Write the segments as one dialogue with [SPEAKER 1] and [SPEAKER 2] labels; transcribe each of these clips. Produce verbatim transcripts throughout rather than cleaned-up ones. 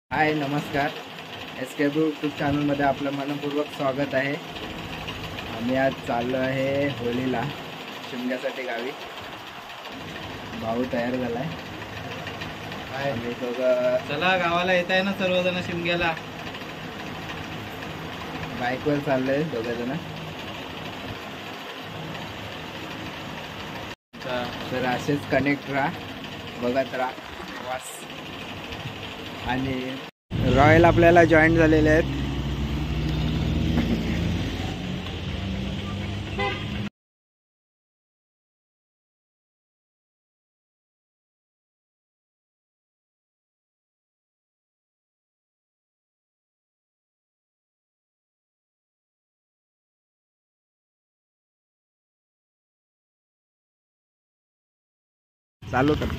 [SPEAKER 1] हाय नमस्कार. एस के यूट्यूब चॅनलमध्ये आपलं मनपूर्वक स्वागत आहे. आम्ही आज चाललो आहे होळीला शिमग्यासाठी गावी. भाऊ तयार झालाय. आम्ही दोघं
[SPEAKER 2] चला गावाला येत आहे ना सर्वजण शिमग्याला.
[SPEAKER 1] बाईकवर चाललोय दोघं जण. तर असेच कनेक्ट राहा, बघत राहा वास. आणि रॉयल आपल्याला जॉईन झालेले आहेत. चालू करतो.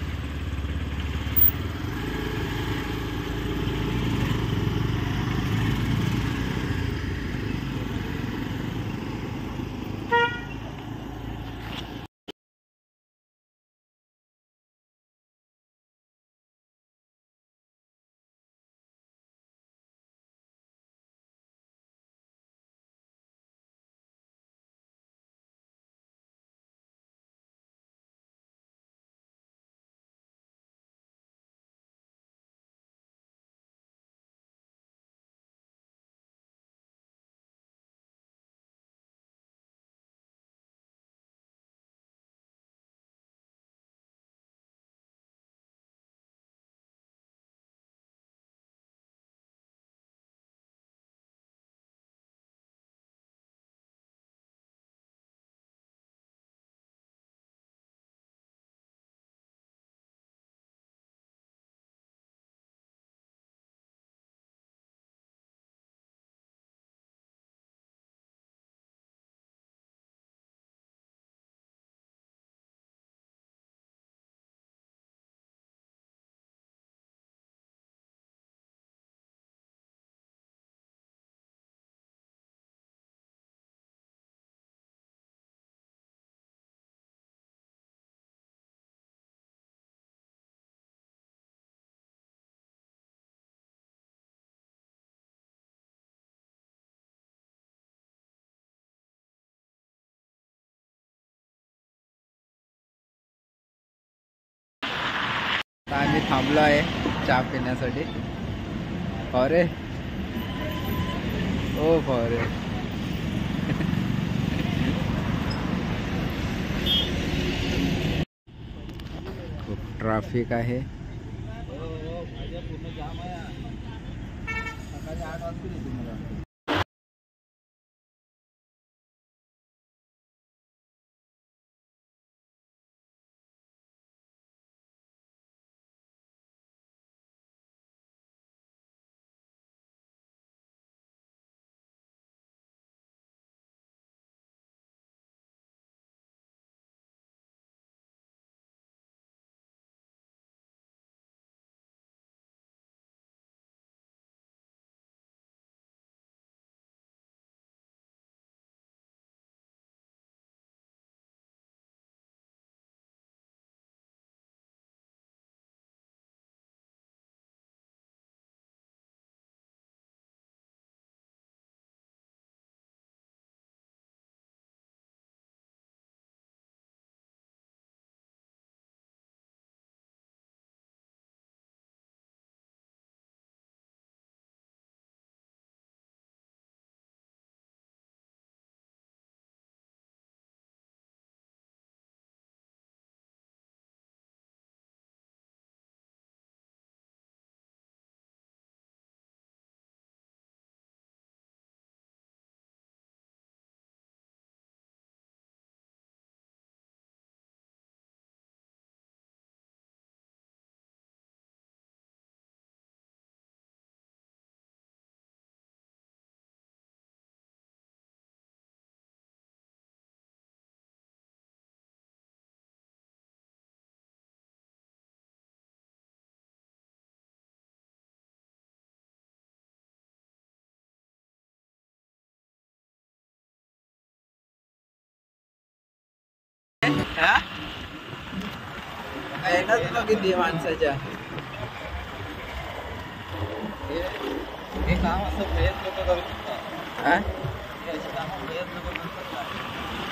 [SPEAKER 1] आम्ही थांबलो आहे चहा पिण्यासाठी. फॉरे ओ फॉरे खूप ट्रॅफिक आहे.
[SPEAKER 2] पूर्ण जाम आहे. सकाळी आठ वाजता येते मला.
[SPEAKER 1] किती माणसाच्या
[SPEAKER 2] हे काम असं बरेच लोक करू शकतात.
[SPEAKER 1] हा?
[SPEAKER 2] हे अशी कामं बरेच लोक करू शकतात.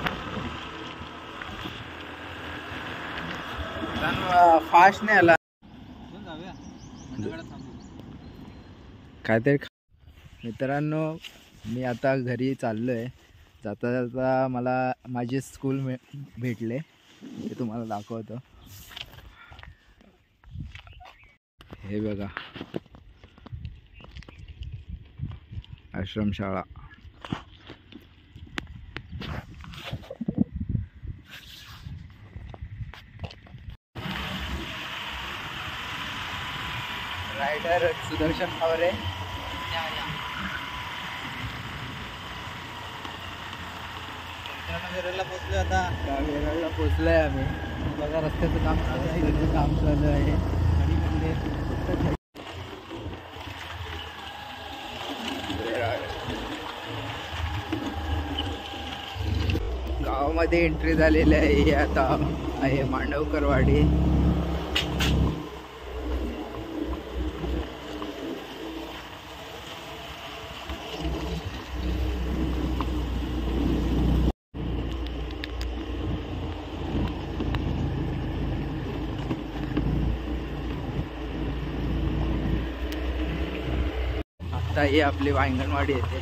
[SPEAKER 1] फास्ट नाही आला
[SPEAKER 2] चल जाऊया मंडळात थांबू.
[SPEAKER 1] काहीतरी खा- मित्रांनो मी आता घरी चाललो आहे. जाता जाता मला माझे स्कूल मे भेटले ते तुम्हाला दाखवतो. हे बघा आश्रमशाळा. रायडर सुदर्शन खावरे.
[SPEAKER 2] वेरेला पोहोचलो आता.
[SPEAKER 1] वेराळला पोचलोय आम्ही.
[SPEAKER 2] बघा रस्त्याचं काम चालू आहे.
[SPEAKER 1] रस्त्याचं काम चालू आहे.
[SPEAKER 2] आणि म्हणजे
[SPEAKER 1] गावामध्ये एंट्री झालेली आहे. हे आता आहे मांडवकरवाडी. आता ही आपली वांगणवाडी येते.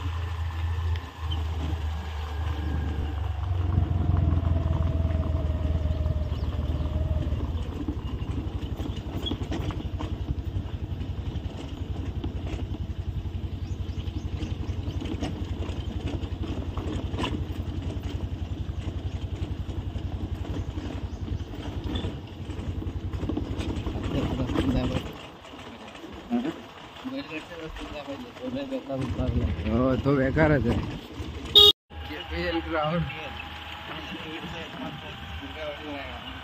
[SPEAKER 1] हो तो बेकारच आहे. ग्राउंड